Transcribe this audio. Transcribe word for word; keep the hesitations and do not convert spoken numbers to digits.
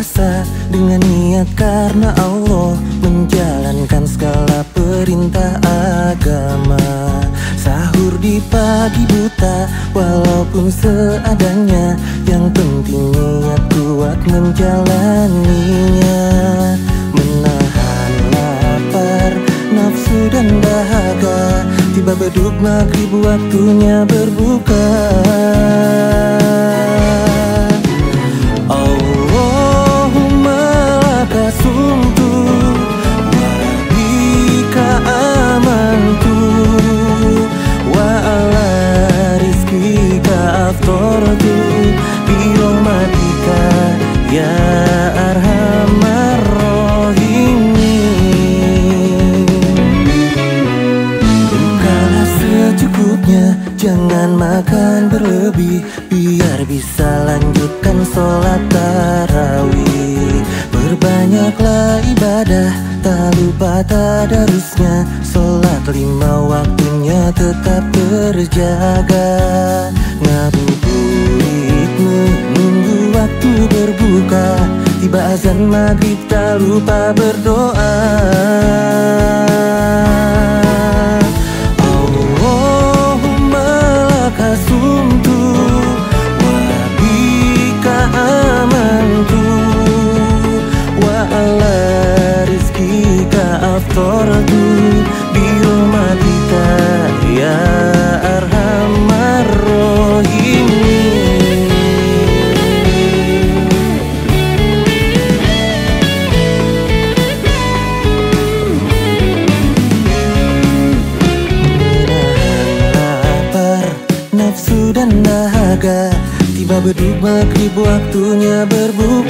berpuasa dengan niat karena Allah, menjalankan segala perintah agama. Sahur di pagi buta walaupun seadanya, yang penting niat kuat menjalaninya. Menahan lapar, nafsu dan dahaga, tiba beduk maghrib waktunya berbuka. Allahumma laka sumtu wa bika amantu wa ala rizkika aftortu bi rahmatika ya arhamar rahimin. Bukalah secukupnya, jangan makan berlebih, biar bisa lanjutkan sholat tarawih. Berbanyaklah ibadah, tak lupa tadarusnya, sholat lima waktunya tetap terjaga. Ngabuburit menunggu waktu berbuka, tiba azan maghrib tak lupa berdoa. Allahumma laka sumtu wa bika amantu wa ala rizkika aftortu bi rahmatika ya arhamar rahimin. Nafsu dan dahaga, tiba beduk maghrib waktunya berbuka.